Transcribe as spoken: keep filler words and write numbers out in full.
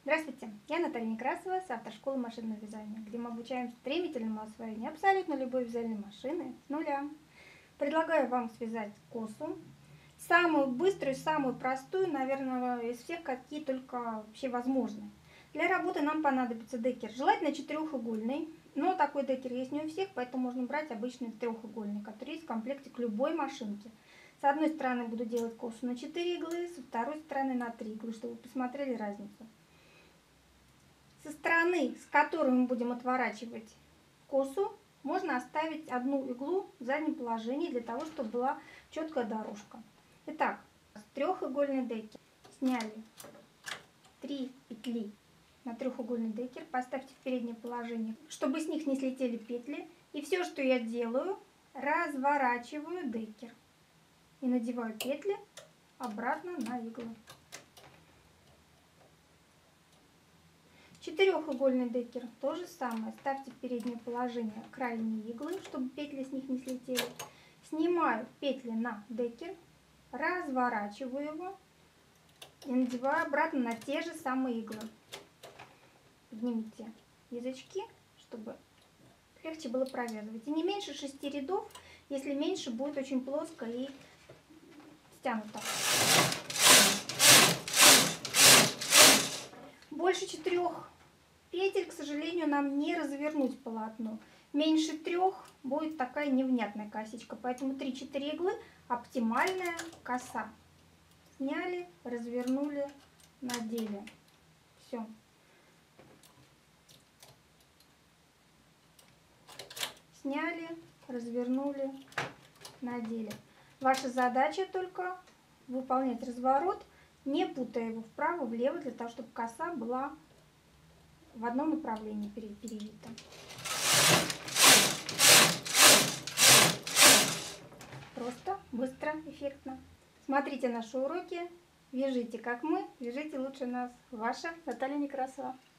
Здравствуйте, я Наталья Некрасова с автошколы машинного вязания, где мы обучаем стремительному освоению абсолютно любой вязальной машины с нуля. Предлагаю вам связать косу, самую быструю, самую простую, наверное, из всех, какие только вообще возможны. Для работы нам понадобится декер, желательно четырехугольный, но такой декер есть не у всех, поэтому можно брать обычный трехугольный, который есть в комплекте к любой машинке. С одной стороны буду делать косу на четыре иглы, со второй стороны на три иглы, чтобы вы посмотрели разницу. Со стороны, с которой мы будем отворачивать косу, можно оставить одну иглу в заднем положении, для того, чтобы была четкая дорожка. Итак, с трехугольный декер сняли три петли на трехугольный декер, поставьте в переднее положение, чтобы с них не слетели петли. И все, что я делаю, разворачиваю декер и надеваю петли обратно на иглы. Четырехугольный декер то же самое. Ставьте в переднее положение крайние иглы, чтобы петли с них не слетели. Снимаю петли на декер, разворачиваю его и надеваю обратно на те же самые иглы. Поднимите язычки, чтобы легче было провязывать. И не меньше шести рядов, если меньше, будет очень плоско и стянуто. Больше четырех петель, к сожалению, нам не развернуть полотно. Меньше трех будет такая невнятная косичка, поэтому три-четыре иглы оптимальная коса. Сняли, развернули, надели. Все. Сняли, развернули, надели. Ваша задача только выполнять разворот, не путая его вправо-влево, для того, чтобы коса была в одном направлении перевита. Просто, быстро, эффектно. Смотрите наши уроки, вяжите как мы, вяжите лучше нас. Ваша Наталья Некрасова.